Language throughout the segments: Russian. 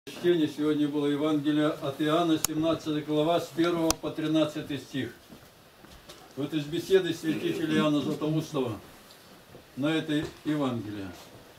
Чтение сегодня было Евангелие от Иоанна, 17 глава, с 1 по 13 стих. Вот из беседы святителя Иоанна Златоустова на это Евангелие.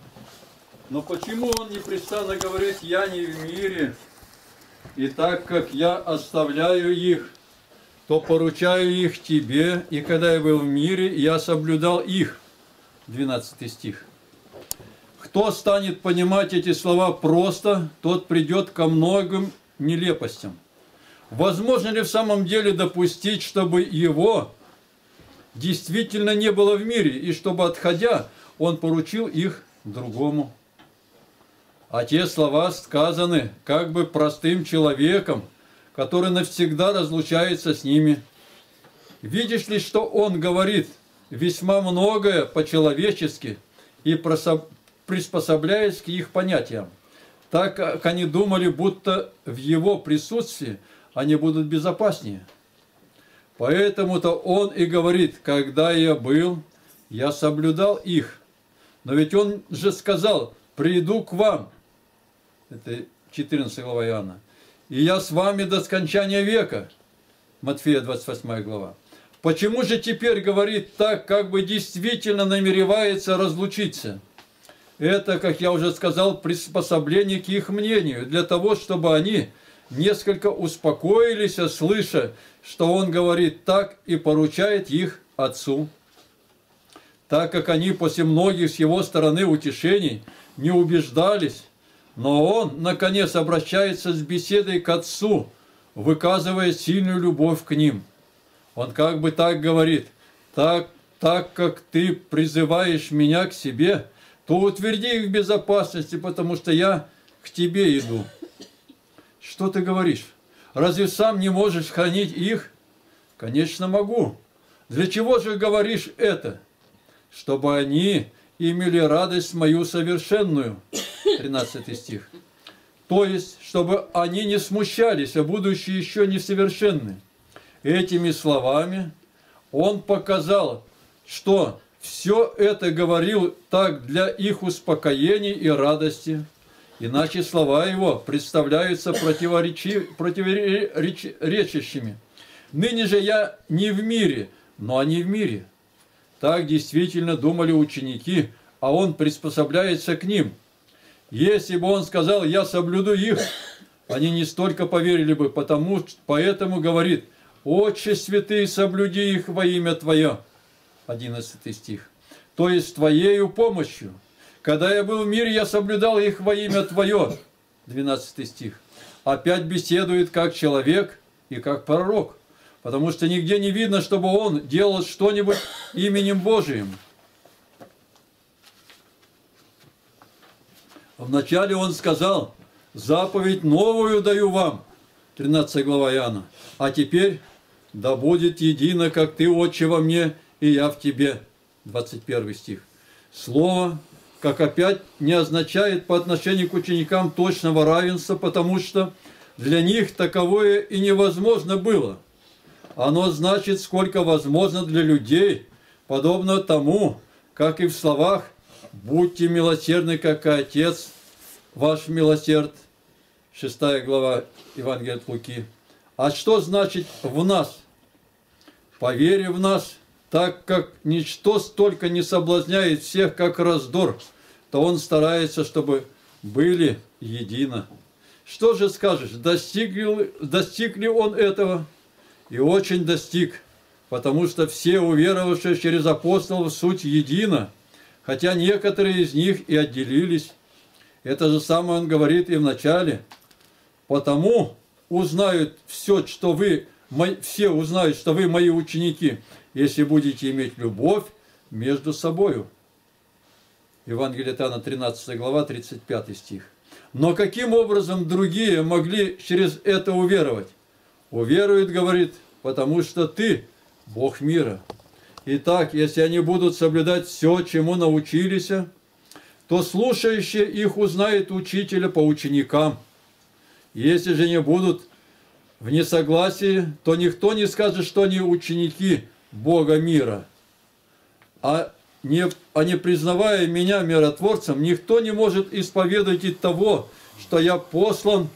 Но почему он непрестанно говорит: «Я не в мире, и так как я оставляю их, то поручаю их тебе, и когда я был в мире, я соблюдал их». 12 стих. Кто станет понимать эти слова просто, тот придет ко многим нелепостям. Возможно ли в самом деле допустить, чтобы его действительно не было в мире, и чтобы, отходя, он поручил их другому? А те слова сказаны как бы простым человеком, который навсегда разлучается с ними. Видишь ли, что он говорит весьма многое по-человечески и приспособляясь к их понятиям, так как они думали, будто в его присутствии они будут безопаснее. Поэтому-то он и говорит: «Когда я был, я соблюдал их». Но ведь он же сказал: «Приду к вам». Это 14 глава Иоанна. «И я с вами до скончания века». Матфея 28 глава. Почему же теперь говорит так, как бы действительно намеревается разлучиться? Это, как я уже сказал, приспособление к их мнению, для того, чтобы они несколько успокоились, слыша, что он говорит так и поручает их Отцу. Так как они после многих с его стороны утешений не убеждались, но он, наконец, обращается с беседой к Отцу, выказывая сильную любовь к ним. Он как бы так говорит: так как ты призываешь меня к себе, то утверди их в безопасности, потому что я к тебе иду. Что ты говоришь? Разве сам не можешь хранить их? Конечно, могу. Для чего же говоришь это? Чтобы они имели радость мою совершенную. 13 стих. То есть, чтобы они не смущались, а будучи еще несовершенны. Этими словами он показал, что все это говорил так для их успокоения и радости. Иначе слова его представляются противоречащими. «Ныне же я не в мире, но они в мире». Так действительно думали ученики, а он приспособляется к ним. Если бы он сказал: «Я соблюду их», они не столько поверили бы, поэтому говорит: «Отче святый, соблюди их во имя Твое». 11 стих. То есть Твоею помощью. Когда я был в мире, я соблюдал их во имя Твое. 12 стих. Опять беседует как человек и как пророк. Потому что нигде не видно, чтобы он делал что-нибудь именем Божиим. Вначале он сказал: «Заповедь новую даю вам». 13 глава Иоанна. А теперь: «Да будет едино, как Ты, Отче, во мне, и я в Тебе». 21 стих. Слово, как опять, не означает по отношению к ученикам точного равенства, потому что для них таковое и невозможно было. Оно значит, сколько возможно для людей, подобно тому, как и в словах: «Будьте милосердны, как и Отец ваш милосерд». 6 глава Евангелия от Луки. А что значит «в нас»? По вере в нас, так как ничто столько не соблазняет всех, как раздор, то он старается, чтобы были едино. Что же скажешь, достиг ли он этого? И очень достиг, потому что все уверовавшие через апостолов суть едино, хотя некоторые из них и отделились. Это же самое он говорит и в начале. «Потому узнают все, что все узнают, что вы мои ученики, если будете иметь любовь между собою». Евангелие от Иоанна, 13 глава, 35 стих. Но каким образом другие могли через это уверовать? Уверуют, говорит, потому что Ты Бог мира. Итак, если они будут соблюдать все, чему научились, то слушающие их узнают учителя по ученикам. Если же не будут в несогласии, то никто не скажет, что они ученики Бога мира. А не признавая меня миротворцем, никто не может исповедовать и того, что я послан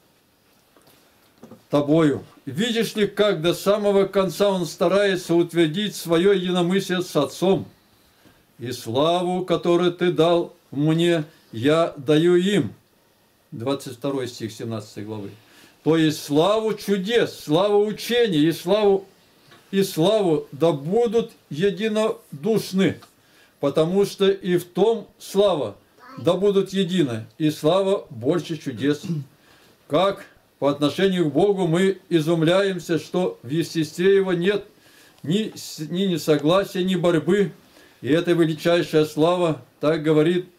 тобою. Видишь ли, как до самого конца он старается утвердить свое единомыслие с Отцом. И славу, которую ты дал мне, я даю им. 22 стих 17 главы. То есть славу чудес, славу учения и славу да будут единодушны, потому что и в том слава да будут едины, и слава больше чудес. Как по отношению к Богу мы изумляемся, что в естестве Его нет ни несогласия, ни борьбы, и эта величайшая слава, так говорит,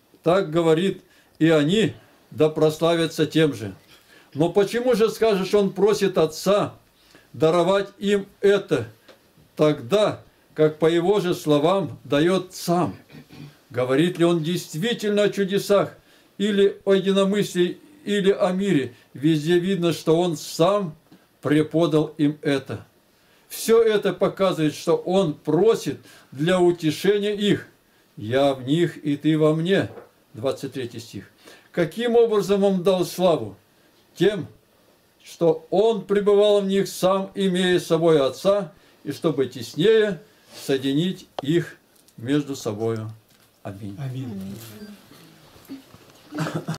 и они да прославятся тем же. Но почему же, скажешь, он просит Отца даровать им это, тогда, как по его же словам дает сам? Говорит ли он действительно о чудесах, или о единомыслии, или о мире? Везде видно, что он сам преподал им это. Все это показывает, что он просит для утешения их. «Я в них, и ты во мне». 23 стих. Каким образом он дал славу? Тем, что он пребывал в них сам, имея с собой Отца, и чтобы теснее соединить их между собою. Аминь. Аминь.